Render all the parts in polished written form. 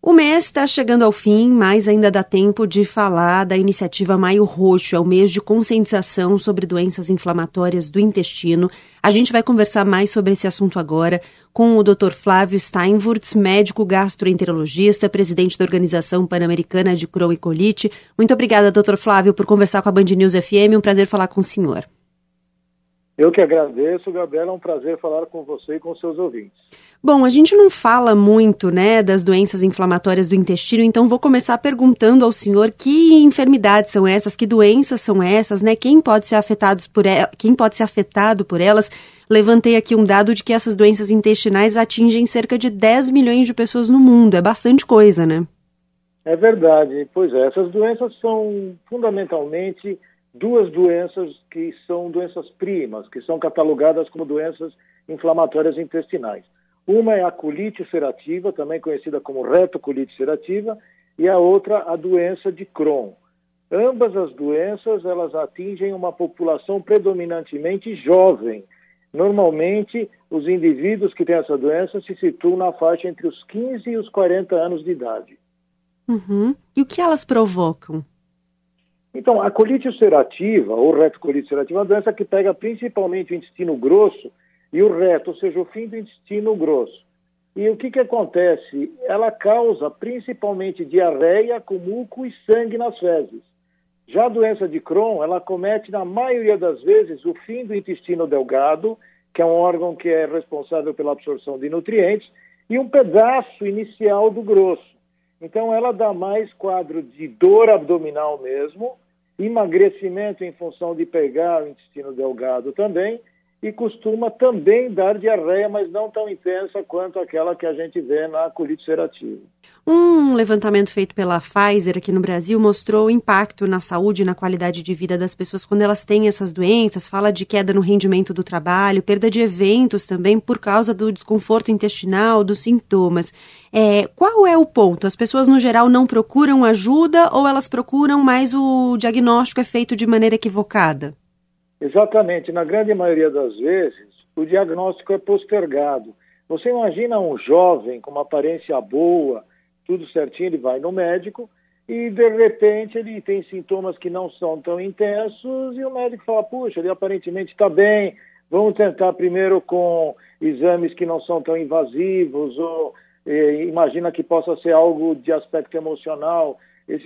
O mês está chegando ao fim, mas ainda dá tempo de falar da iniciativa Maio Roxo. É o mês de conscientização sobre doenças inflamatórias do intestino. A gente vai conversar mais sobre esse assunto agora com o Dr. Flávio Steinwurz, médico gastroenterologista, presidente da Organização Pan-Americana de Crohn e Colite. Muito obrigada, Dr. Flávio, por conversar com a Band News FM. Um prazer falar com o senhor. Eu que agradeço, Gabriela. É um prazer falar com você e com seus ouvintes. Bom, a gente não fala muito, das doenças inflamatórias do intestino, então vou começar perguntando ao senhor que enfermidades são essas, que doenças são essas, Quem pode ser afetado por elas? Levantei aqui um dado de que essas doenças intestinais atingem cerca de 10 milhões de pessoas no mundo. É bastante coisa, né? É verdade. Pois é, essas doenças são fundamentalmente duas doenças que são doenças primas, que são catalogadas como doenças inflamatórias intestinais. Uma é a colite ulcerativa, também conhecida como retocolite ulcerativa, e a outra a doença de Crohn. Ambas as doenças, elas atingem uma população predominantemente jovem. Normalmente, os indivíduos que têm essa doença se situam na faixa entre os 15 e os 40 anos de idade. Uhum. E o que elas provocam? Então, a colite ulcerativa, ou retocolite ulcerativa, é uma doença que pega principalmente o intestino grosso e o reto, ou seja, o fim do intestino grosso. E o que acontece? Ela causa principalmente diarreia com muco e sangue nas fezes. Já a doença de Crohn, ela comete, na maioria das vezes, o fim do intestino delgado, que é um órgão que é responsável pela absorção de nutrientes, e um pedaço inicial do grosso. Então, ela dá mais quadro de dor abdominal mesmo, emagrecimento em função de pegar o intestino delgado também, e costuma também dar diarreia, mas não tão intensa quanto aquela que a gente vê na colite ulcerativa. Um levantamento feito pela Pfizer aqui no Brasil mostrou o impacto na saúde e na qualidade de vida das pessoas quando elas têm essas doenças, fala de queda no rendimento do trabalho, perda de eventos também por causa do desconforto intestinal, dos sintomas. Qual é o ponto? As pessoas, no geral, não procuram ajuda ou elas procuram, mas o diagnóstico é feito de maneira equivocada? Exatamente. Na grande maioria das vezes, o diagnóstico é postergado. Você imagina um jovem com uma aparência boa, tudo certinho, ele vai no médico e, de repente, ele tem sintomas que não são tão intensos e o médico fala, puxa, ele aparentemente está bem, vamos tentar primeiro com exames que não são tão invasivos ou imagina que possa ser algo de aspecto emocional.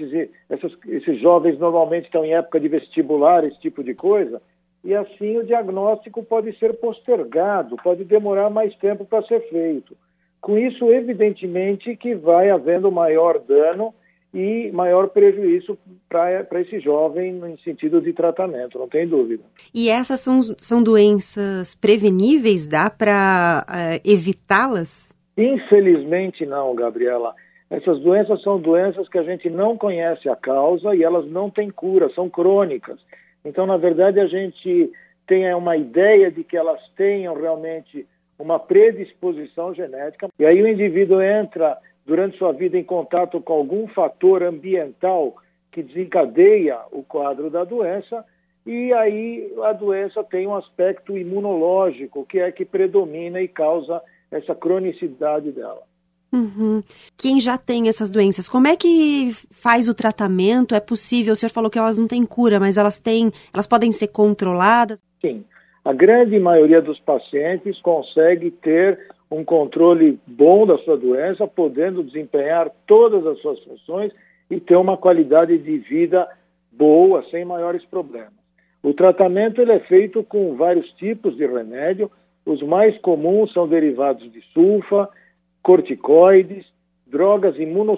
Esses jovens normalmente estão em época de vestibular, esse tipo de coisa. E assim o diagnóstico pode ser postergado, pode demorar mais tempo para ser feito. Com isso, evidentemente, que vai havendo maior dano e maior prejuízo para esse jovem no sentido de tratamento, não tem dúvida. E essas são doenças preveníveis? Dá para evitá-las? Infelizmente não, Gabriela. Essas doenças são doenças que a gente não conhece a causa e elas não têm cura, são crônicas. Então, na verdade, a gente tem uma ideia de que elas tenham realmente uma predisposição genética. E aí o indivíduo entra, durante sua vida, em contato com algum fator ambiental que desencadeia o quadro da doença. E aí a doença tem um aspecto imunológico, que é que predomina e causa essa cronicidade dela. Uhum. Quem já tem essas doenças, como é que faz o tratamento? É possível? O senhor falou que elas não têm cura, mas elas podem ser controladas? Sim, a grande maioria dos pacientes consegue ter um controle bom da sua doença, podendo desempenhar todas as suas funções e ter uma qualidade de vida boa, sem maiores problemas. O tratamento ele é feito com vários tipos de remédio. Os mais comuns são derivados de sulfa, corticoides, drogas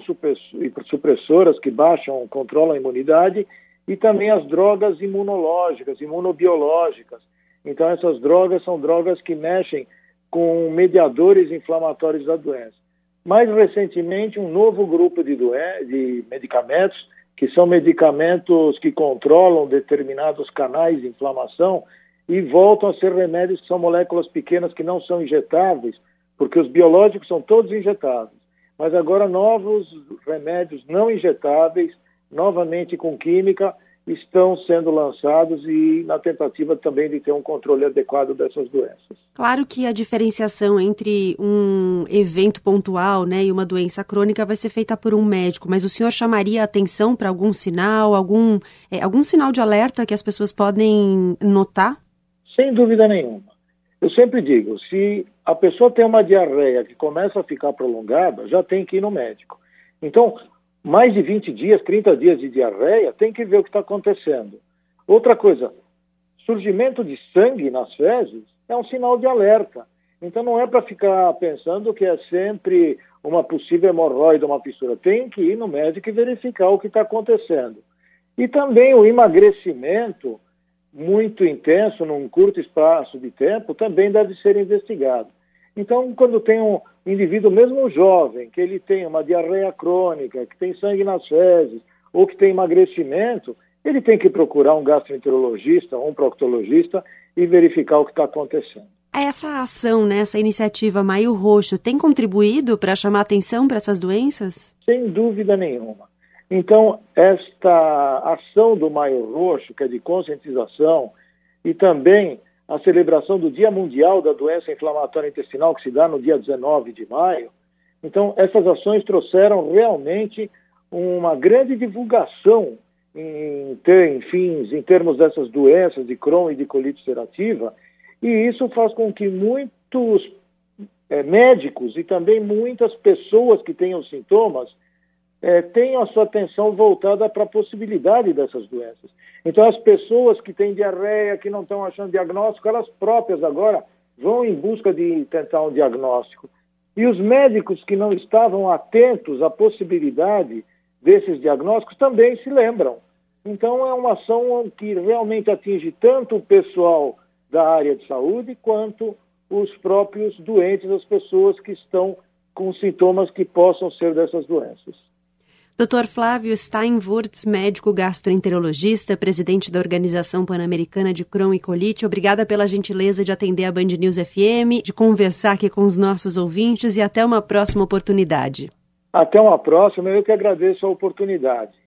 imunossupressoras que controlam a imunidade e também as drogas imunológicas, imunobiológicas. Então, essas drogas são drogas que mexem com mediadores inflamatórios da doença. Mais recentemente, um novo grupo de medicamentos, que são medicamentos que controlam determinados canais de inflamação e voltam a ser remédios que são moléculas pequenas que não são injetáveis, porque os biológicos são todos injetáveis. Mas agora novos remédios não injetáveis, novamente com química, estão sendo lançados e na tentativa também de ter um controle adequado dessas doenças. Claro que a diferenciação entre um evento pontual, né, e uma doença crônica vai ser feita por um médico, mas o senhor chamaria a atenção para algum sinal, algum sinal de alerta que as pessoas podem notar? Sem dúvida nenhuma. Eu sempre digo, se a pessoa tem uma diarreia que começa a ficar prolongada, já tem que ir no médico. Então, mais de 20 dias, 30 dias de diarreia, tem que ver o que está acontecendo. Outra coisa, surgimento de sangue nas fezes é um sinal de alerta. Então não é para ficar pensando que é sempre uma possível hemorroida, uma fissura. Tem que ir no médico e verificar o que está acontecendo. E também o emagrecimento muito intenso, num curto espaço de tempo, também deve ser investigado. Então, quando tem um indivíduo, mesmo jovem, que ele tem uma diarreia crônica, que tem sangue nas fezes, ou que tem emagrecimento, ele tem que procurar um gastroenterologista ou um proctologista e verificar o que está acontecendo. Essa ação, né, essa iniciativa Maio Roxo, tem contribuído para chamar atenção para essas doenças? Sem dúvida nenhuma. Então, esta ação do Maio Roxo, que é de conscientização, e também a celebração do Dia Mundial da Doença Inflamatória Intestinal, que se dá no dia 19 de maio. Então, essas ações trouxeram realmente uma grande divulgação em termos dessas doenças de Crohn e de colite ulcerativa, e isso faz com que muitos médicos e também muitas pessoas que tenham sintomas tenham a sua atenção voltada para a possibilidade dessas doenças. Então, as pessoas que têm diarreia, que não estão achando diagnóstico, elas próprias agora vão em busca de tentar um diagnóstico. E os médicos que não estavam atentos à possibilidade desses diagnósticos também se lembram. Então, é uma ação que realmente atinge tanto o pessoal da área de saúde quanto os próprios doentes, as pessoas que estão com sintomas que possam ser dessas doenças. Dr. Flávio Steinwurz, médico gastroenterologista, presidente da Organização Pan-Americana de Crohn e Colite, obrigada pela gentileza de atender a Band News FM, de conversar aqui com os nossos ouvintes e até uma próxima oportunidade. Até uma próxima, eu que agradeço a oportunidade.